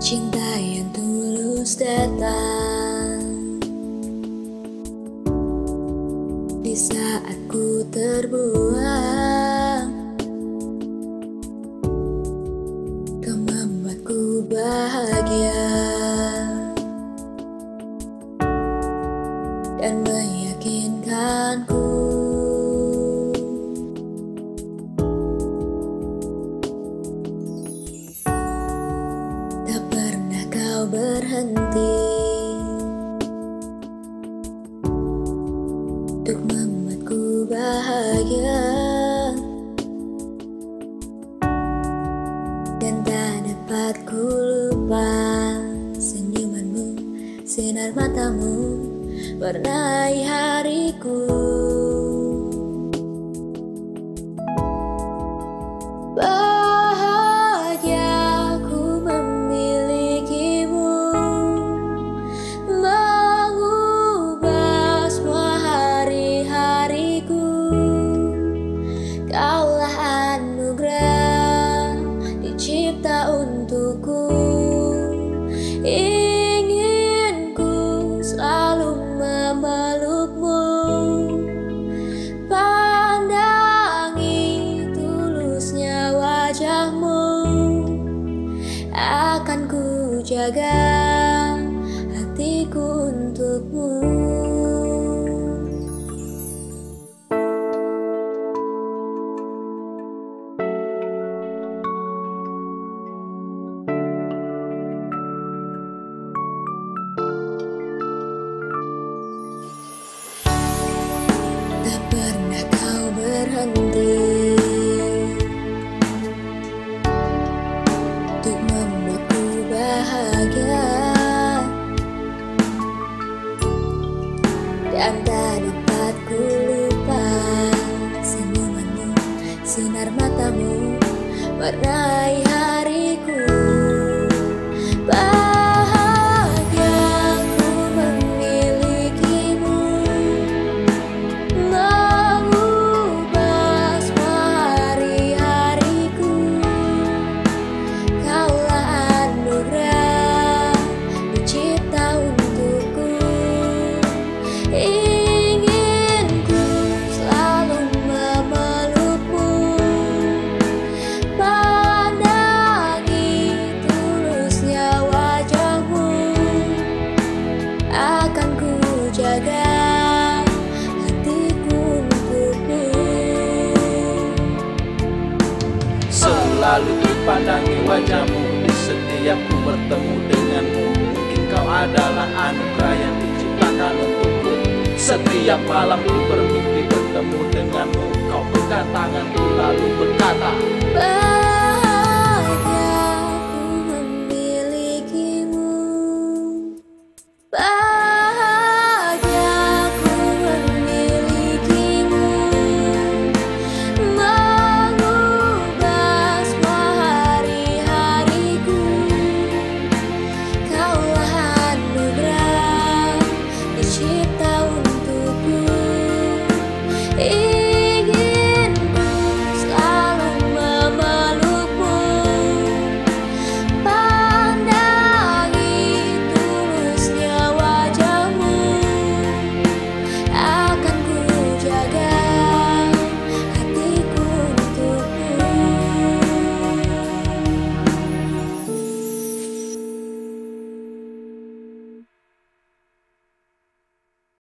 Cinta yang tulus datang di saat ku terbuang, kau membuatku bahagia dan meyakinkanku tak pernah kau berhenti untuk membuatku bahagia, dan tak dapat ku lupa senyumanmu, sinar matamu warnai hariku. Bahagia ku memilikimu, mengubah semua hari-hariku. Kaulah anugerah dicipta untukku. Ingin ku selalu memelukmu, pandangi tulusnya wajahmu. Akan ku jaga hatiku untukmu. Tak pernah kau berhenti untuk membuatku bahagia, dan tak dapat ku lupa senyumanmu, sinar matamu warnai hariku. Akan ku jaga hatiku untukmu. Selalu kupandangi wajahmu di setiap ku bertemu denganmu. Mungkin kau adalah anugerah yang diciptakan untukku. Setiap malam ku bermimpi bertemu denganmu. Kau pegang tanganku lalu berkata,